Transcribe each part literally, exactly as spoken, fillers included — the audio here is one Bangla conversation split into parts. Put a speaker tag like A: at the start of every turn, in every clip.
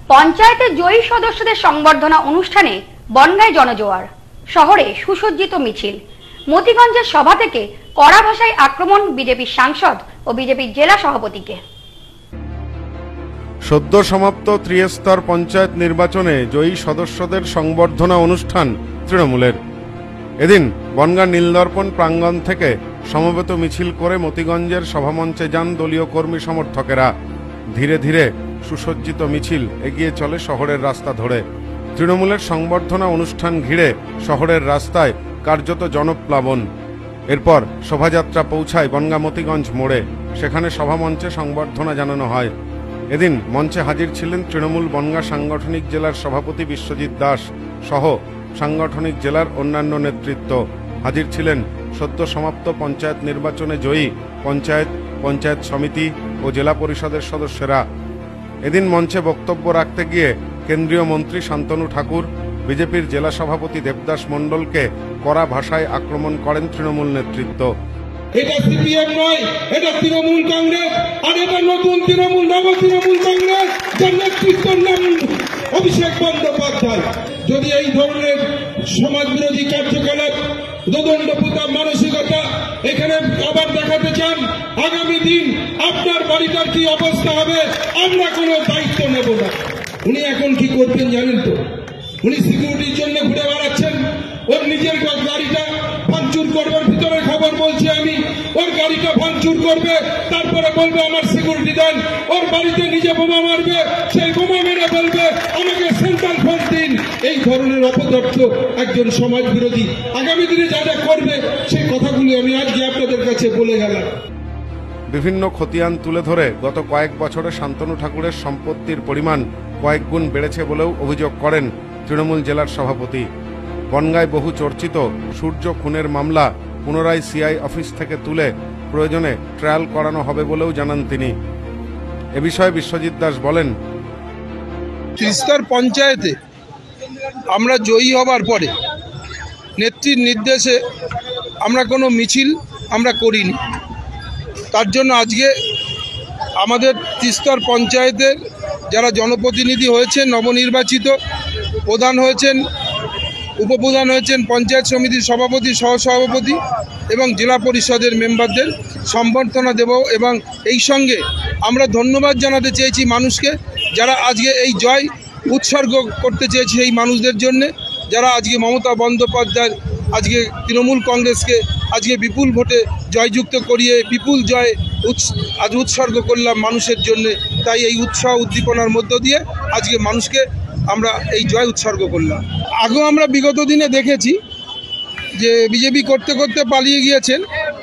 A: পঞ্চায়েতের জয়ী সদস্যদের সংবর্ধনা অনুষ্ঠানে বনগাঁয় জনজোয়ার, শহরে সুসজ্জিত মিছিল। মতিগঞ্জের সভা থেকে কড়া ভাষায় আক্রমণ বিজেপির সাংসদ ও বিজেপির জেলা সভাপতিকে।
B: সদ্য সমাপ্ত ত্রিস্তর পঞ্চায়েত নির্বাচনে জয়ী সদস্যদের সংবর্ধনা অনুষ্ঠান তৃণমূলের। এদিন বনগাঁ নীলদর্পণ প্রাঙ্গণ থেকে সমবেত মিছিল করে মতিগঞ্জের সভামঞ্চে যান দলীয় কর্মী সমর্থকেরা। ধীরে ধীরে সুসজ্জিত মিছিল এগিয়ে চলে শহরের রাস্তা ধরে। তৃণমূলের সংবর্ধনা অনুষ্ঠান ঘিরে শহরের রাস্তায় কার্যত জনপ্লাবন। এরপর শোভাযাত্রা পৌঁছায় বনগাঁ মতিগঞ্জ মোড়ে, সেখানে সভামঞ্চে সংবর্ধনা জানানো হয়। এদিন মঞ্চে হাজির ছিলেন তৃণমূল বনগাঁ সাংগঠনিক জেলার সভাপতি বিশ্বজিৎ দাস সহ সাংগঠনিক জেলার অন্যান্য নেতৃত্ব। হাজির ছিলেন সদ্য সমাপ্ত পঞ্চায়েত নির্বাচনে জয়ী পঞ্চায়েত, পঞ্চায়েত সমিতি ও জেলা পরিষদের সদস্যরা। এদিন মঞ্চে বক্তব্য রাখতে গিয়ে কেন্দ্রীয় মন্ত্রী শান্তনু ঠাকুর, বিজেপির জেলা সভাপতি দেবদাস মণ্ডলকে কড়া ভাষায় আক্রমণ করেন তৃণমূল নেতৃত্ব।
C: এটা সিপিএম নয়, এটা তৃণমূল কংগ্রেস, আর এটা নতুন তৃণমূল, নব তৃণমূল কংগ্রেস, যার নেতৃত্বের নাম অভিষেক বন্দ্যোপাধ্যায়। যদি এই ধরনের সমাজ বিরোধী কার্যকলাপ, দোদণ্ডপ্রতাপ মানসিকতা এখানে আবার দেখাতে চান, আগামী দিন আপনার বাড়িটার কি অবস্থা হবে আমরা কোনো দায়িত্ব নেব না। উনি এখন কি করবেন জানেন তো? উনি সিকিউরিটির জন্য ঘুরে বেড়াচ্ছেন। ওর নিজের গাড়িটা ভাঙচুর করবে, ভিতরের খবর বলছি আমি, ওর গাড়িটা ভাঙচুর করবে, তারপরে বলবে আমার সিকিউরিটি দেন। ওর বাড়িতে নিজে বোমা মারবে, সেই বোমা মেরে বলবে আমাকে সেন্ট্রাল ফোর্স দিন। এই ধরনের অপদার্থ একজন সমাজ বিরোধী আগামী দিনে যা যা করবে সেই কথাগুলি আমি আজকে আপনাদের কাছে বলে গেলাম।
B: বিভিন্ন খতিয়ান তুলে ধরে গত কয়েক বছরে শান্তনু ঠাকুরের সম্পত্তির পরিমাণ কয়েক গুণ বেড়েছে বলেও অভিযোগ করেন তৃণমূল জেলার সভাপতি। বনগাঁয় বহু চর্চিত সূর্য খুনের মামলা পুনরায় সিআই অফিস থেকে তুলে প্রয়োজনে ট্রায়াল করানো হবে বলেও জানান তিনি। এ বিষয়ে বিশ্বজিৎ দাস বলেন,
D: ত্রিস্তর পঞ্চায়েতে আমরা জয়ী হবার পরে নেত্রীর নির্দেশে আমরা কোনো মিছিল আমরা করিনি। তার জন্য আজকে আমাদের ত্রিস্তর পঞ্চায়েতের যারা জনপ্রতিনিধি হয়েছেন, নবনির্বাচিত প্রধান হয়েছেন, উপপ্রধান হয়েছেন, পঞ্চায়েত সমিতির সভাপতি, সহসভাপতি এবং জেলা পরিষদের মেম্বারদের সম্বর্ধনা দেব। এবং এই সঙ্গে আমরা ধন্যবাদ জানাতে চেয়েছি মানুষকে, যারা আজকে এই জয় উৎসর্গ করতে চেয়েছে এই মানুষদের জন্যে, যারা আজকে মমতা বন্দ্যোপাধ্যায় আজকে তৃণমূল কংগ্রেসকে আজকে বিপুল ভোটে জয়যুক্ত করিয়ে বিপুল জয় আজ উৎসর্গ করলাম মানুষের জন্যে। তাই এই উৎসাহ উদ্দীপনার মধ্য দিয়ে আজকে মানুষকে আমরা এই জয় উৎসর্গ করলাম। আগেও আমরা বিগত দিনে দেখেছি যে বিজেপি করতে করতে পালিয়ে গিয়েছেন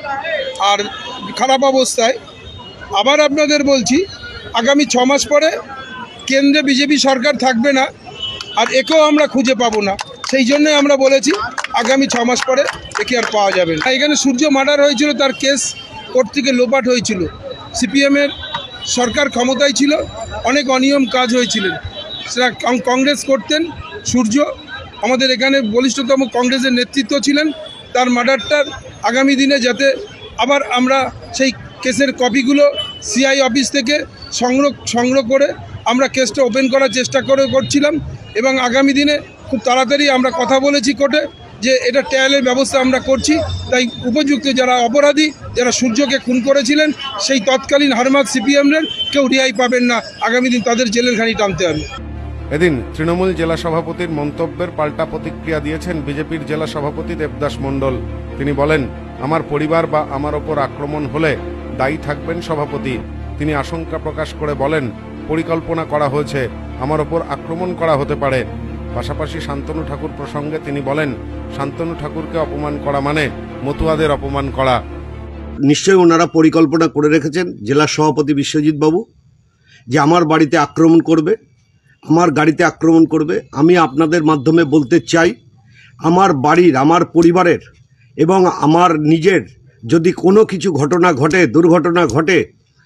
D: আর খারাপ অবস্থায়। আবার আপনাদের বলছি, আগামী ছ মাস পরে কেন্দ্রে বিজেপি সরকার থাকবে না, আর একেও আমরা খুঁজে পাবো না। সেই জন্য আমরা বলেছি আগামী ছ মাস পরে একে আর পাওয়া যাবে না। এখানে সূর্য মার্ডার হয়েছিল, তার কেস কোর্ট থেকে লোপাট হয়েছিল। সিপিএমের সরকার ক্ষমতায় ছিল, অনেক অনিয়ম কাজ হয়েছিলেন, সেটা কংগ্রেস করতেন। সূর্য আমাদের এখানে বলিষ্ঠতম কংগ্রেসের নেতৃত্ব ছিলেন। তার মার্ডারটার আগামী দিনে যাতে আবার আমরা সেই কেসের কপিগুলো সিআই অফিস থেকে সংগ্রহ সংগ্রহ করে আমরা কেসটা ওপেন করার চেষ্টা করে করছিলাম। এবং আগামী দিনে খুব তাড়াতাড়ি আমরা কথা বলেছি কোর্টে যে এটা ট্রায়ালের ব্যবস্থা আমরা করছি। তাই উপযুক্ত যারা অপরাধী, যারা সূর্যকে খুন করেছিলেন, সেই তৎকালীন হারমাত সিপিএমের কেউ রেহাই পাবেন না। আগামী দিন তাদের জেলের ঘানি টানতে হবে।
B: এদিন তৃণমূল জেলা সভাপতির মন্তব্যের পাল্টা প্রতিক্রিয়া দিয়েছেন বিজেপির জেলা সভাপতি দেবদাস মণ্ডল। তিনি বলেন, আমার পরিবার বা আমার ওপর আক্রমণ হলে দায়ী থাকবেন সভাপতি। তিনি আশঙ্কা প্রকাশ করে বলেন, পরিকল্পনা করা হয়েছে, আমার ওপর আক্রমণ করা হতে পারে। পাশাপাশি শান্তনু ঠাকুর প্রসঙ্গে তিনি বলেন, শান্তনু ঠাকুরকে অপমান করা মানে মতুয়াদের অপমান করা।
E: নিশ্চয়ই ওনারা পরিকল্পনা করে রেখেছেন জেলা সভাপতি বিশ্বজিৎ বাবু, যে আমার বাড়িতে আক্রমণ করবে, আমার গাড়িতে আক্রমণ করবে। আমি আপনাদের মাধ্যমে বলতে চাই, আমার বাড়ির, আমার পরিবারের এবং আমার নিজের যদি কোনো কিছু ঘটনা ঘটে, দুর্ঘটনা ঘটে,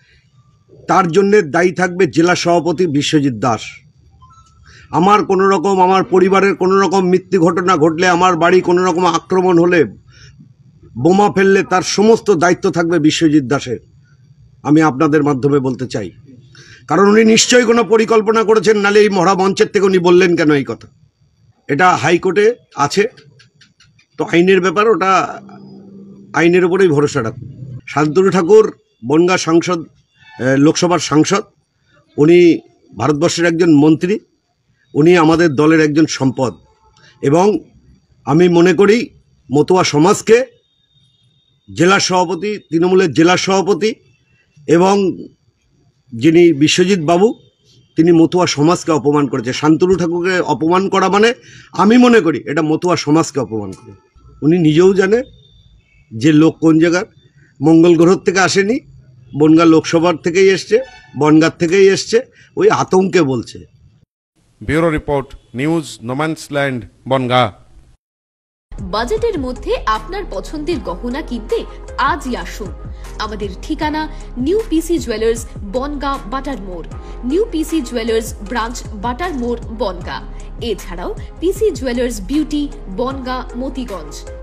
E: তার জন্যে দায়ী থাকবে জেলা সভাপতি বিশ্বজিৎ দাস। আমার কোনো রকম, আমার পরিবারের কোনো রকম মৃত্যু ঘটনা ঘটলে, আমার বাড়ি কোনো রকম আক্রমণ হলে, বোমা ফেললে, তার সমস্ত দায়িত্ব থাকবে বিশ্বজিৎ দাসের। আমি আপনাদের মাধ্যমে বলতে চাই, কারণ উনি নিশ্চয়ই কোনো পরিকল্পনা করেছেন, নালে এই মহড়া মঞ্চের থেকে উনি বললেন কেন এই কথা? এটা হাইকোর্টে আছে, তো আইনের ব্যাপার, ওটা আইনের উপরেই ভরসা রাখুন। শান্তনু ঠাকুর বনগাঁ সাংসদ, লোকসভার সাংসদ, উনি ভারতবর্ষের একজন মন্ত্রী, উনি আমাদের দলের একজন সম্পদ, এবং আমি মনে করি মতুয়া সমাজকে জেলা সভাপতি, তৃণমূলের জেলা সভাপতি এবং যিনি বিশ্বজিৎ বাবু, তিনি মতুয়া সমাজকে অপমান করেছে। শান্তনু ঠাকুরকে অপমান করা মানে আমি মনে করি এটা মতুয়া সমাজকে অপমান করে। উনি নিজেও জানে যে লোক কোন জায়গার, মঙ্গল গ্রহ থেকে আসেনি, বনগাঁ লোকসভার থেকেই এসছে, বনগাঁ থেকেই এসছে, ওই আতঙ্কে বলছে।
B: Bureau report, news no man's land, Bangaon.
F: বাজেটের মধ্যে আপনার পছন্দের গহনা কিনতে আজই আসুন। আমাদের ঠিকানা নিউ পিসি জুয়েলার্স, বনগাঁ বাটার মোড়। নিউ পিসি জুয়েলার্স ব্রাঞ্চ, বাটার মোড়, বনগাঁ। এছাড়াও PC jewellers beauty, Bangaon, Motiganj.